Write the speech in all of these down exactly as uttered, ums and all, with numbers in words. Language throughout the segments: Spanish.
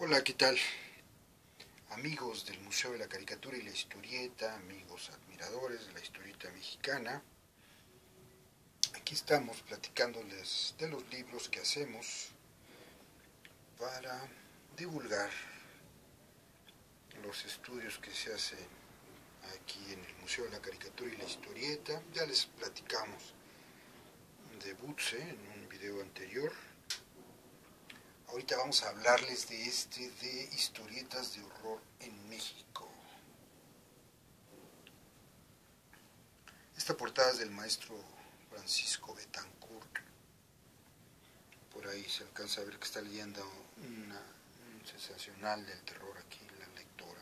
Hola, ¿qué tal? Amigos del Museo de la Caricatura y la Historieta, amigos admiradores de la historieta mexicana. Aquí estamos platicándoles de los libros que hacemos para divulgar los estudios que se hacen aquí en el Museo de la Caricatura y la Historieta. Ya les platicamos de Butze en un video anterior. Ahorita vamos a hablarles de este, de historietas de horror en México. Esta portada es del maestro Francisco Betancourt. Por ahí se alcanza a ver que está leyendo una, un sensacional del terror aquí, la lectora,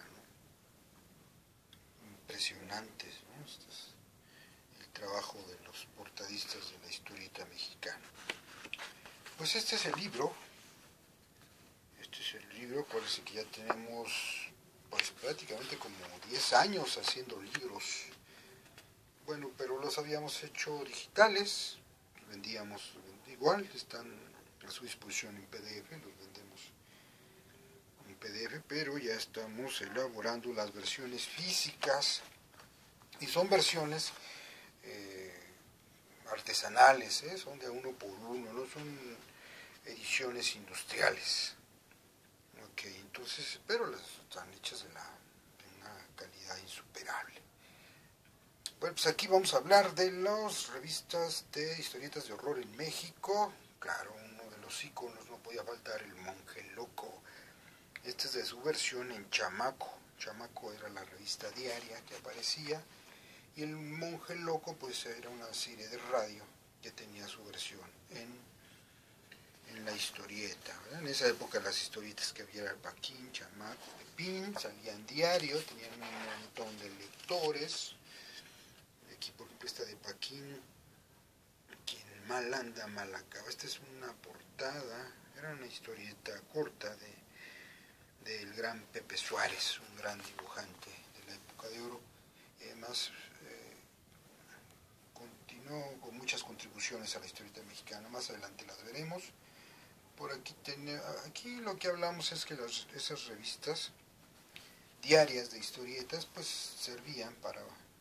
¿no? Impresionantes, ¿no? Este es el trabajo de los portadistas de la historieta mexicana. Pues este es el libro. Este es el libro, acuérdense que ya tenemos pues prácticamente como diez años haciendo libros. Bueno, pero los habíamos hecho digitales, los vendíamos igual, están a su disposición en P D F, los vendemos en P D F, pero ya estamos elaborando las versiones físicas, y son versiones eh, artesanales, ¿eh? Son de uno por uno, no son ediciones industriales. Ok, entonces, pero las están hechas de, la, de una calidad insuperable. Bueno, pues aquí vamos a hablar de las revistas de historietas de horror en México. Claro, uno de los íconos no podía faltar, el Monje Loco. Esta es de su versión en Chamaco. Chamaco era la revista diaria que aparecía, y el Monje Loco pues era una serie de radio que tenía su versión en, en la historieta, ¿verdad? En esa época las historietas que había eran Paquín, Chamaco, Pepín, salían diario, tenían un montón de lectores. Aquí, por ejemplo, esta de Paquín, quien mal anda, mal acaba. Esta es una portada, era una historieta corta de del gran Pepe Suárez, un gran dibujante de la época de oro. Y además eh, continuó con muchas contribuciones a la historieta mexicana. Más adelante las veremos. Por aquí, ten, aquí lo que hablamos es que las, esas revistas diarias de historietas pues servían para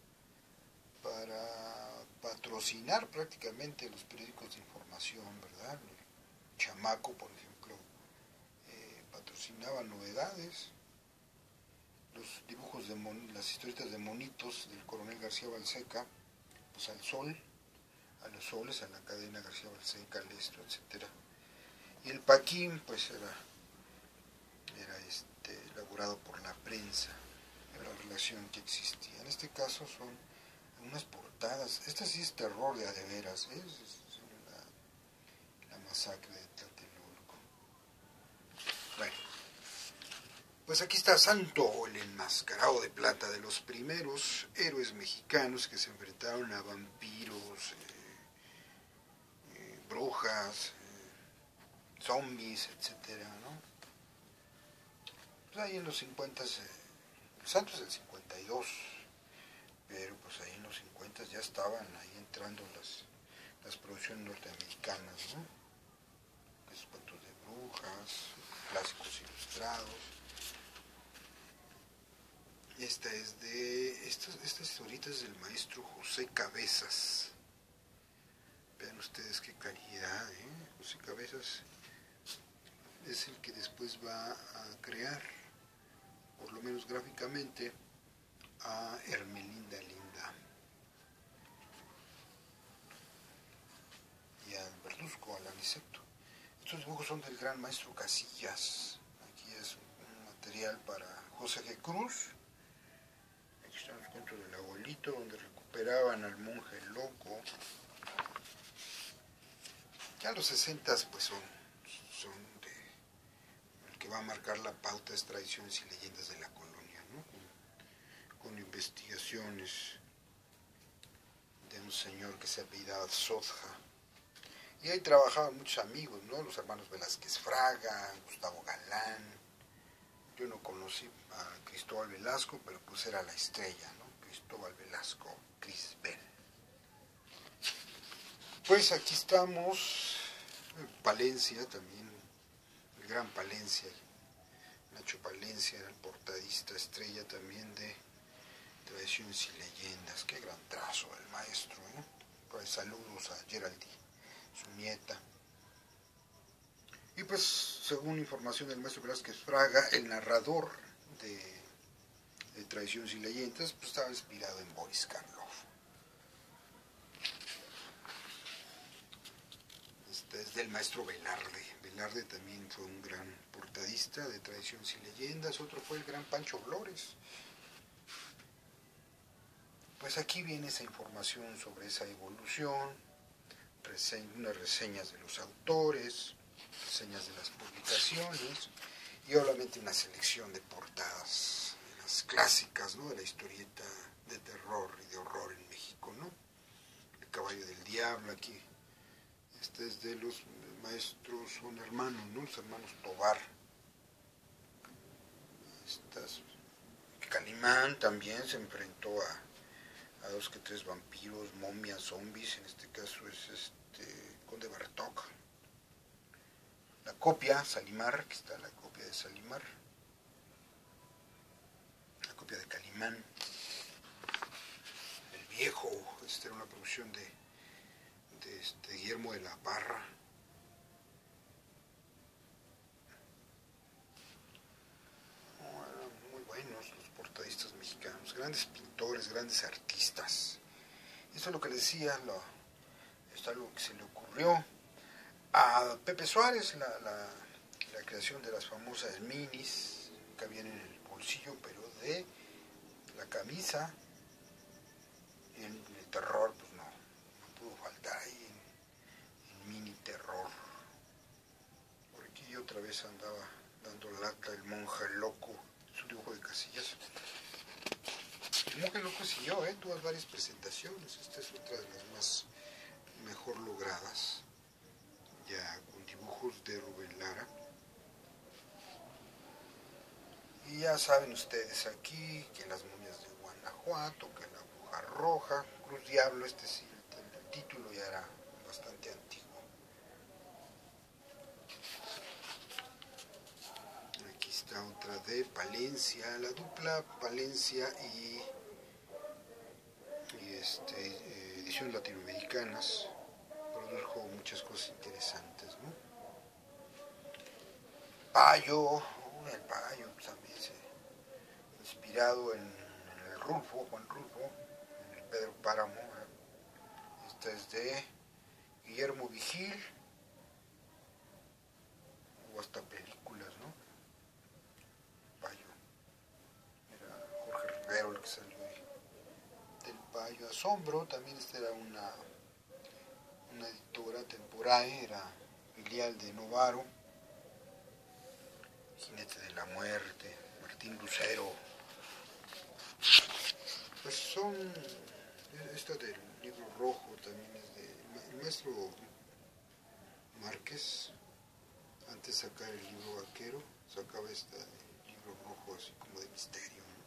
para patrocinar prácticamente los periódicos de información, ¿verdad? Chamaco, por ejemplo, eh, patrocinaba novedades, los dibujos de mon, las historietas de monitos del coronel García Balseca, pues al Sol, a los soles, a la cadena García Balseca, al Estro, etcétera. Y el Paquín, pues era, era este, elaborado por la prensa, era la relación que existía. En este caso son unas portadas. Esta sí es terror de a de veras, ¿eh? Es, es la, la masacre de Tlatelolco. Bueno, pues aquí está Santo, el enmascarado de plata, de los primeros héroes mexicanos que se enfrentaron a vampiros, eh, eh, brujas, eh, zombies, etcétera, ¿no? Pues ahí en los cincuenta, eh, el Santo es del cincuenta y dos, pero pues ahí en los cincuenta ya estaban ahí entrando las, las producciones norteamericanas, ¿no? Esos cuentos de brujas, clásicos ilustrados. Esta es de, esta, esta historieta es del maestro José Cabezas. Vean ustedes qué calidad, ¿eh? José Cabezas es el que después va a crear, por lo menos gráficamente, a Hermelinda Linda y a Verduzco, al Aniceto. Estos dibujos son del gran maestro Casillas. Aquí es un material para José G. Cruz. Aquí están los cuentos del abuelito, donde recuperaban al monje loco. Ya los sesentas pues son, son de, el que va a marcar la pauta es Tradiciones y Leyendas de la Colonia, ¿no? Con, con investigaciones de un señor que se apellidaba Sotja. Y ahí trabajaban muchos amigos, ¿no? Los hermanos Velázquez Fraga, Gustavo Galán. Yo no conocí a Cristóbal Velasco, pero pues era la estrella, ¿no? Cristóbal Velasco, Crisbel. Pues aquí estamos, Palencia también, el gran Palencia, Nacho Palencia era el portadista estrella también de Tradiciones y Leyendas. Qué gran trazo el maestro, ¿eh? Pues saludos a Geraldine, su nieta. Y pues, según información del maestro Velázquez Fraga, el narrador de, de Tradiciones y Leyendas pues, estaba inspirado en Boris Karloff. Este es del maestro Velarde. Velarde también fue un gran portadista de Tradiciones y Leyendas. Otro fue el gran Pancho Flores. Pues aquí viene esa información sobre esa evolución, rese- unas reseñas de los autores, reseñas de las publicaciones y obviamente una selección de portadas, de las clásicas, ¿no? De la historieta de terror y de horror en México, ¿no? El Caballo del Diablo aquí, este es de los maestros, son hermanos, ¿no? Los hermanos Tobar. Estas, Calimán también se enfrentó a a dos que tres vampiros, momias, zombies, en este caso es este Conde Bartók. La copia, Salimar, aquí está la copia de Salimar, la copia de Calimán, El Viejo, esta era una producción de, de este, Guillermo de la Parra. Oh, eran muy buenos los portadistas mexicanos, grandes pintores, grandes artistas. Eso es lo que le decía, lo, es algo que se le ocurrió a Pepe Suárez, la, la, la creación de las famosas minis, que cabían en el bolsillo, pero de la camisa, y el, el terror, pues no, no pudo faltar ahí en, en mini terror. Por aquí otra vez andaba dando lata el monje loco, su dibujo de Casillas. El monje loco siguió, ¿eh? Tuvo varias presentaciones, esta es otra de las más mejor logradas, ya con dibujos de Rubén Lara. Y ya saben ustedes aquí que las momias de Guanajuato, que la bruja roja, Cruz Diablo, este sí, el, el título ya era bastante antiguo. Aquí está otra de Palencia, la dupla Palencia y, y este, eh, ediciones latinoamericanas, produjo muchas cosas interesantes, ¿no? Payo, uh, el Payo también se inspirado en, en el Rulfo, Juan Rulfo, en el Pedro Páramo. ¿eh? Esta es de Guillermo Vigil, hubo hasta películas, ¿no? Payo, era Jorge Rivero el que salió ahí. Del Payo, Asombro, también esta era una, una editora temporae, era filial de Novaro. Jinete de la Muerte, Martín Lucero. Pues son, esta del libro rojo también es de, el maestro Márquez, antes de sacar el libro vaquero, sacaba este libro rojo así como de misterio, ¿no?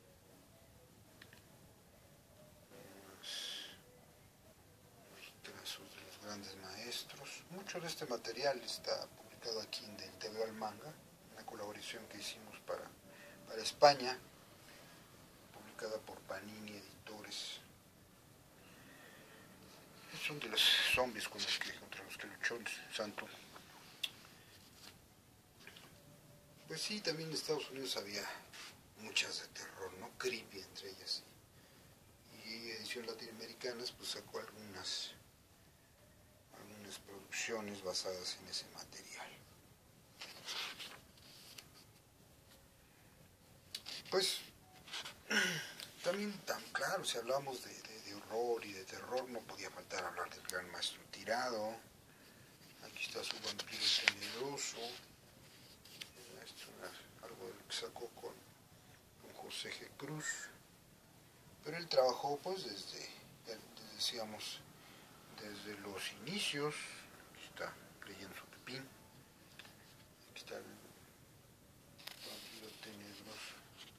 Los trazos de los grandes maestros. Mucho de este material está publicado aquí en Del T V al Manga, una colaboración que hicimos para, para España, publicada por Panini Editores. Son de los zombies con los que, contra los que luchó el santo. Pues sí, también en Estados Unidos había muchas de terror, ¿no? Creepy entre ellas. Y Ediciones Latinoamericanas pues sacó algunas, algunas producciones basadas en ese material. Pues también, tan claro, si hablamos de, de, de horror y de terror, no podía faltar hablar del gran maestro Tirado. Aquí está su vampiro tenebroso. Esto es algo de lo que sacó con, con José G. Cruz. Pero él trabajó pues desde, desde, decíamos, desde los inicios. Aquí está leyendo su pepín. Aquí está el vampiro tenebroso.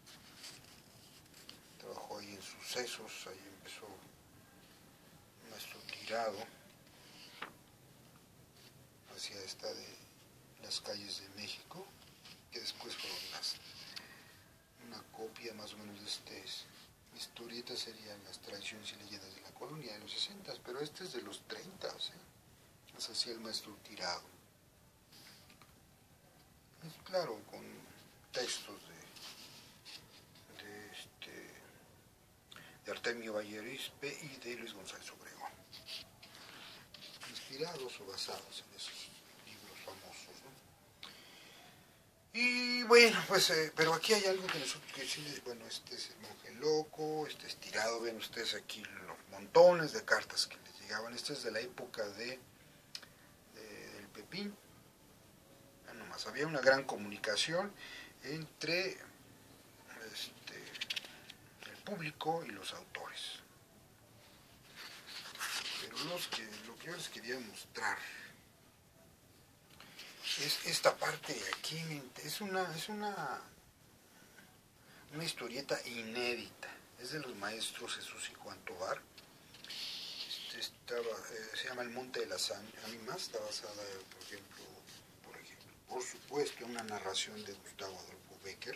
Trabajó ahí en Sucesos, ahí empezó Maestro Tirado, hacia esta de Las Calles de México. que después fueron las, una copia más o menos de este historieta, serían las tradiciones y leyendas de la colonia de los sesenta, pero este es de los treinta, ¿sí? Es así el maestro Tirado. Es claro, con textos de, de, este, de Artemio Vallerispe y de Luis González Obregón, inspirados o basados en esos libros famosos, ¿no? Y bueno, pues, eh, pero aquí hay algo que nosotros que sí, bueno, este es el monje loco, este es Tirado, ven ustedes aquí los montones de cartas que les llegaban, este es de la época de, de del Pepín. Nomás había una gran comunicación entre este, el público y los autores. Pero los que, lo que yo les quería mostrar es esta parte de aquí. Es una, es una, una historieta inédita. Es de los maestros Jesús y Juan Tovar. Este estaba, eh, se llama El Monte de las Ánimas. Está basada, por ejemplo, por ejemplo, por supuesto, en una narración de Gustavo Adolfo Bécquer.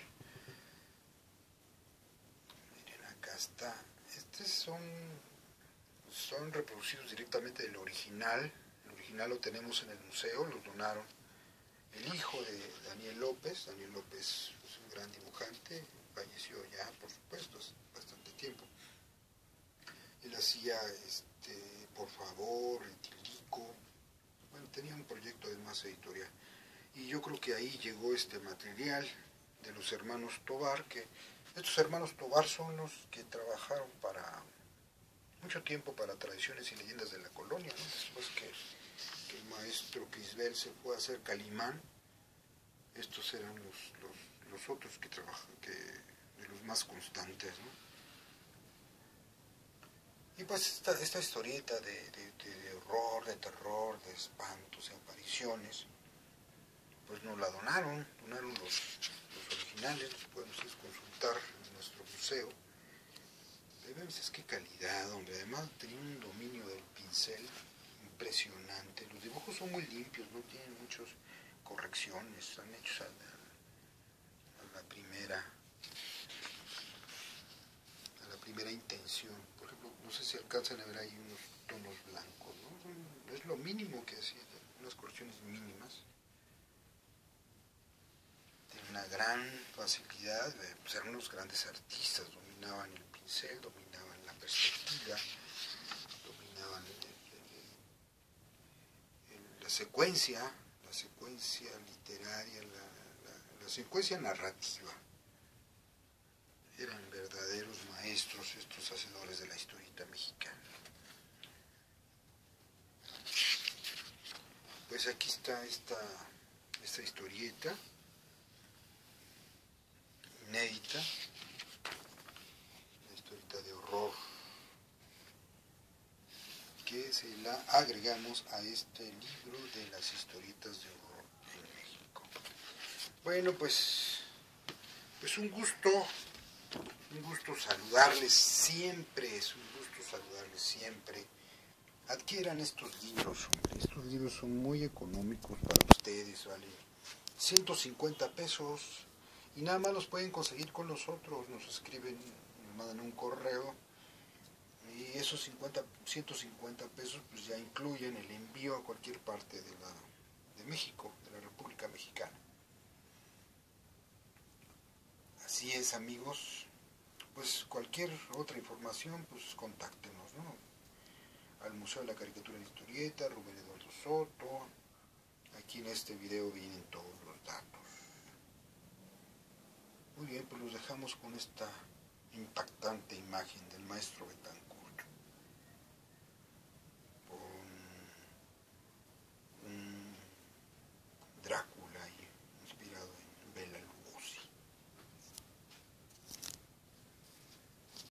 Miren, acá está. Estos son, son reproducidos directamente del original. El original lo tenemos en el museo, lo donaron el hijo de Daniel López. Daniel López es un gran dibujante, falleció ya, por supuesto, hace bastante tiempo. Él hacía, este, por favor, el Tilico. Bueno, tenía un proyecto además editorial. Y yo creo que ahí llegó este material de los hermanos Tovar, que estos hermanos Tovar son los que trabajaron para mucho tiempo para Tradiciones y Leyendas de la Colonia, ¿no? Después que, que el maestro Crisbel se fue a hacer Calimán, estos eran los, los, los otros que trabajan, que, de los más constantes, ¿no? Y pues esta, esta historieta de, de, de, de horror, de terror, de espantos, de apariciones, pues nos la donaron, donaron los, los originales, los pueden ustedes consultar en nuestro museo. Deben ver qué calidad, hombre, además tenía un dominio del pincel impresionante, los dibujos son muy limpios, no tienen muchas correcciones, están hechos a la, a la primera, a la primera intención. Por ejemplo, no sé si alcanzan a ver ahí unos tonos blancos, ¿no? Es lo mínimo que hacía, unas correcciones mínimas. Una gran facilidad, pues eran unos grandes artistas, dominaban el pincel, dominaban la perspectiva, dominaban el, el, el, la secuencia, la secuencia literaria, la, la, la secuencia narrativa. Eran verdaderos maestros estos hacedores de la historieta mexicana. Pues aquí está esta, esta historieta inédita, una historieta de horror que se la agregamos a este libro de las historietas de horror en México. Bueno, pues, pues un gusto, un gusto saludarles siempre, es un gusto saludarles siempre. Adquieran estos libros, hombre. Estos libros son muy económicos para ustedes, vale ciento cincuenta pesos. Y nada más los pueden conseguir con nosotros, nos escriben, nos mandan un correo y esos cincuenta, ciento cincuenta pesos pues ya incluyen el envío a cualquier parte de, la, de México, de la República Mexicana. Así es, amigos, pues cualquier otra información pues contáctenos, ¿no? Al Museo de la Caricatura en Historieta, Rubén Eduardo Soto, aquí en este video vienen todos los datos. Muy bien, pues los dejamos con esta impactante imagen del maestro Betancourt.